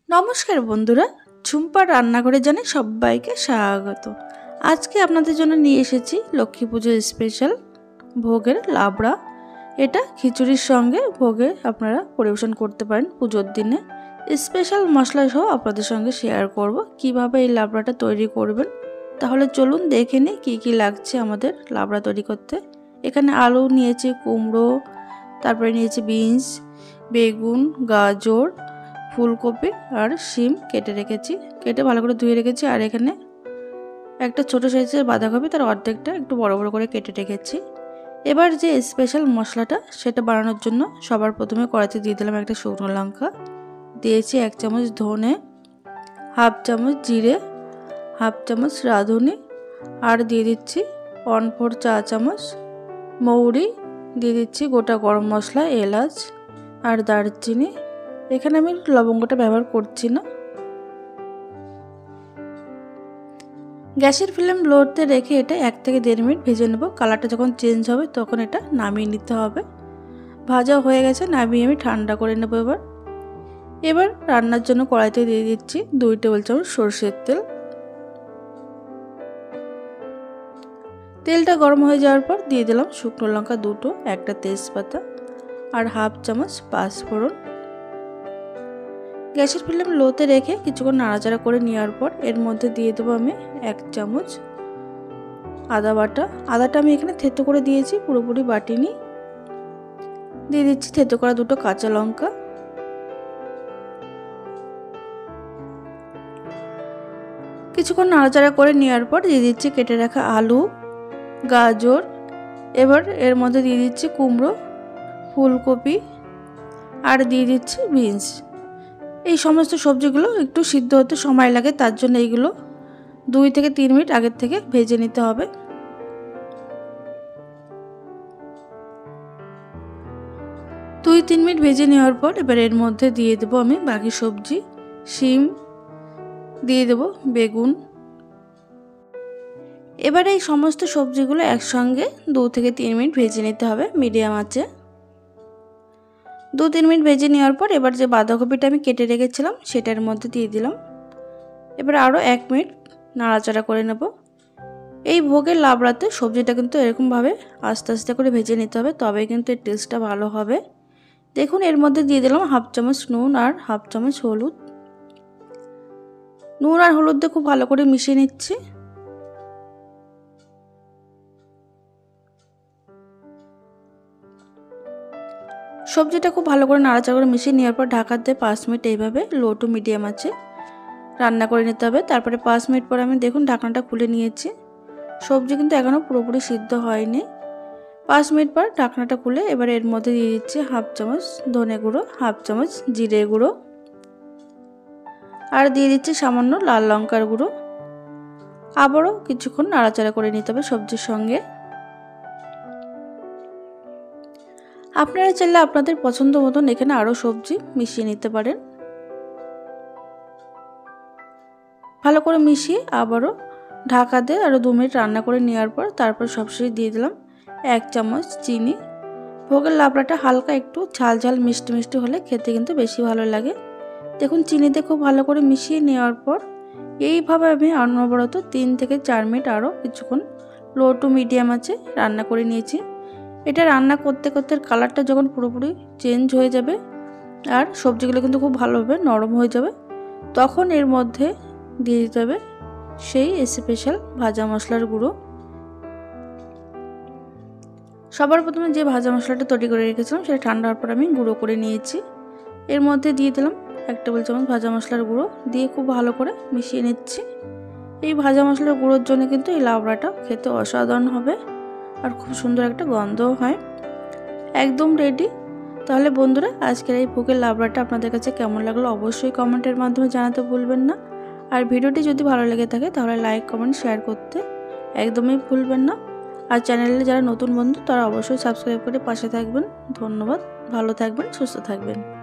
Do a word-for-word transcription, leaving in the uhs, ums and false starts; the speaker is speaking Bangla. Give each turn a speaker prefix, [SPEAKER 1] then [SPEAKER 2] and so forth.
[SPEAKER 1] নমস্কার বন্ধুরা, ঝুম্পার রান্নাঘরে জানাই সবাইকে স্বাগত। আজকে আপনাদের জন্য নিয়ে এসেছি লক্ষ্মী পুজোর স্পেশাল ভোগের লাবড়া। এটা খিচুড়ির সঙ্গে ভোগে আপনারা পরিবেশন করতে পারেন পুজোর দিনে। স্পেশাল মশলা সহ আপনাদের সঙ্গে শেয়ার করব কিভাবে এই লাবড়াটা তৈরি করবেন। তাহলে চলুন দেখে নিই কী কী লাগছে আমাদের লাবড়া তৈরি করতে। এখানে আলু নিয়েছি, কুমড়ো, তারপরে নিয়েছি বিনস, বেগুন, গাজর, ফুলকপি আর শিম কেটে রেখেছি, কেটে ভালো করে ধুয়ে রেখেছি। আর এখানে একটা ছোট সাইজের বাঁধাকপি, তার অর্ধেকটা একটু বড় বড় করে কেটে রেখেছি। এবার যে স্পেশাল মশলাটা সেটা বানানোর জন্য সবার প্রথমে কড়াইতে দিয়ে দিলাম একটা শুকনো লঙ্কা, দিয়েছি এক চামচ ধনে, হাফ চামচ জিরে, হাফ চামচ রাঁধুনি, আর দিয়ে দিচ্ছি ওয়ান ফোর চা চামচ মৌরি, দিয়ে দিচ্ছি গোটা গরম মশলা, এলাচ আর দারচিনি। এখানে আমি লবঙ্গটা ব্যবহার করছি না। গ্যাসের ফ্লেম লোতে রেখে এটা এক থেকে দেড় মিনিট ভেজে নেব। কালারটা যখন চেঞ্জ হবে তখন এটা নামিয়ে নিতে হবে। ভাজা হয়ে গেছে, নামিয়ে আমি ঠান্ডা করে নেব। এবার এবার রান্নার জন্য কড়াইতে দিয়ে দিচ্ছি দুই টেবিল চামচ সরষের তেল। তেলটা গরম হয়ে যাওয়ার পর দিয়ে দিলাম শুকনো লঙ্কা দুটো, একটা তেজপাতা আর হাফ চামচ পাঁচফোড়ন। গ্যাসের ফ্লেম লোতে রেখে কিছুক্ষণ নাড়াচাড়া করে নেওয়ার পর এর মধ্যে দিয়ে দেবো আমি এক চামচ আদা বাটা। আদাটা আমি এখানে থেতো করে দিয়েছি, পুরোপুরি বাটিনি। দিয়ে দিচ্ছি থেতো করা দুটো কাঁচা লঙ্কা। কিছুক্ষণ নাড়াচাড়া করে নেওয়ার পর দিয়ে দিচ্ছি কেটে রাখা আলু, গাজর, এবার এর মধ্যে দিয়ে দিচ্ছি কুমড়ো, ফুলকপি আর দিয়ে দিচ্ছি বিনস। এই সমস্ত সবজিগুলো একটু সিদ্ধ হতে সময় লাগে, তার জন্য এইগুলো দুই থেকে তিন মিনিট আগের থেকে ভেজে নিতে হবে। দুই তিন মিনিট ভেজে নেওয়ার পর এবার এর মধ্যে দিয়ে দেবো আমি বাকি সবজি, শিম, দিয়ে দেবো বেগুন। এবার এই সমস্ত সবজিগুলো একসঙ্গে দু থেকে তিন মিনিট ভেজে নিতে হবে মিডিয়াম আঁচে। দু তিন মিনিট ভেজে নেওয়ার পর এবার যে বাঁধাকপিটা আমি কেটে রেখেছিলাম সেটার মধ্যে দিয়ে দিলাম। এবার আরও এক মিনিট নাড়াচাড়া করে নেব। এই ভোগের লাবড়াতে সবজিটা কিন্তু এরকমভাবে আস্তে আস্তে করে ভেজে নিতে হবে, তবে কিন্তু এর টেস্টটা ভালো হবে। দেখুন এর মধ্যে দিয়ে দিলাম হাফ চামচ নুন আর হাফ চামচ হলুদ। নুন আর হলুদ দিয়ে খুব ভালো করে মিশিয়ে নিচ্ছি। সবজিটা খুব ভালো করে নাড়াচাড়া করে মিশিয়ে নেওয়ার পর ঢাকা দিয়ে পাঁচ মিনিট এইভাবে লো টু মিডিয়াম আছে রান্না করে নিতে হবে। তারপরে পাঁচ মিনিট পর আমি দেখুন ঢাকনাটা খুলে নিয়েছি। সবজি কিন্তু এখনও পুরোপুরি সিদ্ধ হয়নি। পাঁচ মিনিট পর ঢাকনাটা খুলে এবার এর মধ্যে দিয়ে দিচ্ছি হাফ চামচ ধনে গুঁড়ো, হাফ চামচ জিরে গুঁড়ো আর দিয়ে দিচ্ছি সামান্য লাল লঙ্কার গুঁড়ো। আবারও কিছুক্ষণ নাড়াচাড়া করে নিতে হবে সবজির সঙ্গে। আপনারা চাইলে আপনাদের পছন্দ মতন এখানে আরও সবজি মিশিয়ে নিতে পারেন। ভালো করে মিশিয়ে আবারও ঢাকা দিয়ে আরও দু মিনিট রান্না করে নেওয়ার পর তারপর সবশেষে দিয়ে দিলাম এক চামচ চিনি। ভোগের লাবড়াটা হালকা একটু ঝাল ঝাল মিষ্টি মিষ্টি হলে খেতে কিন্তু বেশি ভালো লাগে। দেখুন চিনিতে খুব ভালো করে মিশিয়ে নেওয়ার পর এইভাবে আমি অনবরত তিন থেকে চার মিনিট আরও কিছুক্ষণ লো টু মিডিয়াম আছে রান্না করে নিয়েছি। এটা রান্না করতে করতে কালারটা যখন পুরোপুরি চেঞ্জ হয়ে যাবে আর সবজিগুলো কিন্তু খুব ভালোভাবে নরম হয়ে যাবে, তখন এর মধ্যে দিয়ে দিতে হবে সেই স্পেশাল ভাজা মশলার গুঁড়ো। সবার প্রথমে যে ভাজা মশলাটা তৈরি করে রেখেছিলাম সেটা ঠান্ডা হওয়ার পর আমি গুঁড়ো করে নিয়েছি। এর মধ্যে দিয়ে দিলাম এক টেবিল চামচ ভাজা মশলার গুঁড়ো, দিয়ে খুব ভালো করে মিশিয়ে নিচ্ছি। এই ভাজা মশলার গুঁড়োর জন্য কিন্তু এই লাবড়াটা খেতে অসাধারণ হবে আর খুব সুন্দর একটা গন্ধও হয়। একদম রেডি। তাহলে বন্ধুরা আজকের এই ভোগের লাবড়াটা আপনাদের কাছে কেমন লাগলো অবশ্যই কমেন্টের মাধ্যমে জানাতে ভুলবেন না। আর ভিডিওটি যদি ভালো লেগে থাকে তাহলে লাইক কমেন্ট শেয়ার করতে একদমই ভুলবেন না। আর চ্যানেলে যারা নতুন বন্ধু তারা অবশ্যই সাবস্ক্রাইব করে পাশে থাকবেন। ধন্যবাদ, ভালো থাকবেন, সুস্থ থাকবেন।